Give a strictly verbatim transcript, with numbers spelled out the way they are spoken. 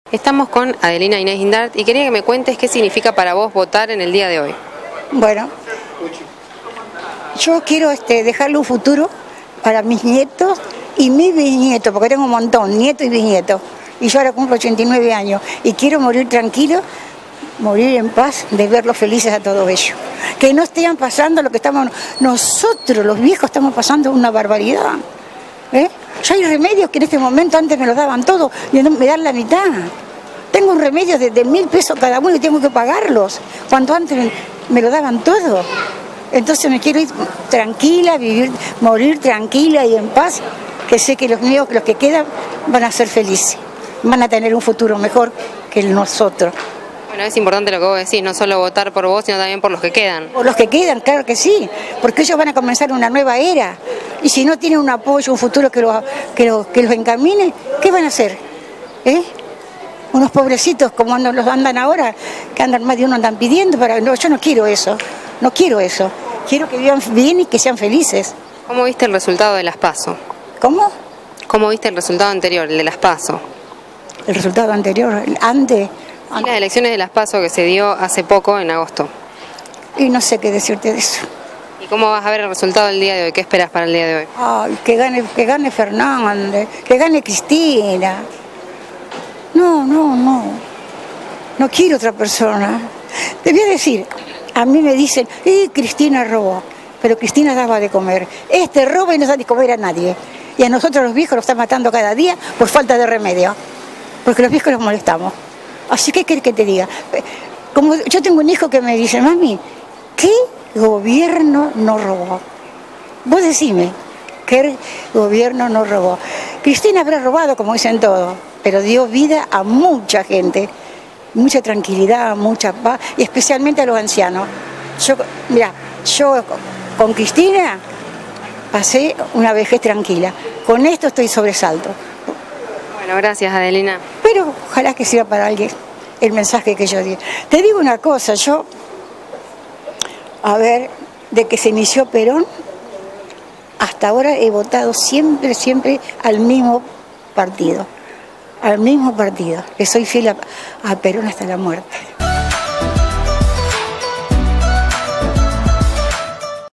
Estamos con Adelina Inés Guindart y quería que me cuentes qué significa para vos votar en el día de hoy. Bueno, yo quiero este, dejarle un futuro para mis nietos y mis bisnietos, porque tengo un montón, nietos y bisnietos. Y yo ahora cumplo ochenta y nueve años y quiero morir tranquilo, morir en paz, de verlos felices a todos ellos. Que no estén pasando lo que estamos, nosotros los viejos estamos pasando una barbaridad. ¿Eh? Ya hay remedios que en este momento antes me los daban todos y me dan la mitad. Tengo un remedio de, de mil pesos cada uno y tengo que pagarlos, cuando antes me, me lo daban todo. Entonces me quiero ir tranquila, vivir, morir tranquila y en paz, que sé que los míos, los que quedan, van a ser felices, van a tener un futuro mejor que el nosotros. Bueno, es importante lo que vos decís, no solo votar por vos, sino también por los que quedan. Por los que quedan, claro que sí, porque ellos van a comenzar una nueva era. Y si no tienen un apoyo, un futuro que los, que los, que los encamine, ¿qué van a hacer? ¿Eh? Unos pobrecitos como andan, los andan ahora, que andan más de uno andan pidiendo, para, no, yo no quiero eso, no quiero eso. Quiero que vivan bien y que sean felices. ¿Cómo viste el resultado de las PASO? ¿Cómo? ¿Cómo viste el resultado anterior, el de las PASO? El resultado anterior, antes... Y las elecciones de las PASO que se dio hace poco, en agosto. Y no sé qué decirte de eso. ¿Y cómo vas a ver el resultado del día de hoy? ¿Qué esperas para el día de hoy? Ay, que gane, que gane Fernández, que gane Cristina. No, no, no. No quiero otra persona. Te voy a decir, a mí me dicen, y Cristina robó, pero Cristina daba de comer. Este roba y no da de comer a nadie. Y a nosotros los viejos nos están matando cada día por falta de remedio. Porque los viejos los molestamos. Así que, ¿qué que te diga? Como yo tengo un hijo que me dice, mami, ¿qué gobierno no robó? Vos decime, ¿qué gobierno no robó? Cristina habrá robado, como dicen todos, pero dio vida a mucha gente, mucha tranquilidad, mucha paz, y especialmente a los ancianos. Yo, mira, yo con Cristina pasé una vejez tranquila. Con esto estoy sobresalto. Bueno, gracias, Adelina. Pero ojalá que sirva para alguien el mensaje que yo di. Te digo una cosa, yo, a ver, de que se inició Perón, hasta ahora he votado siempre, siempre al mismo partido, al mismo partido, que soy fiel a, a Perón hasta la muerte.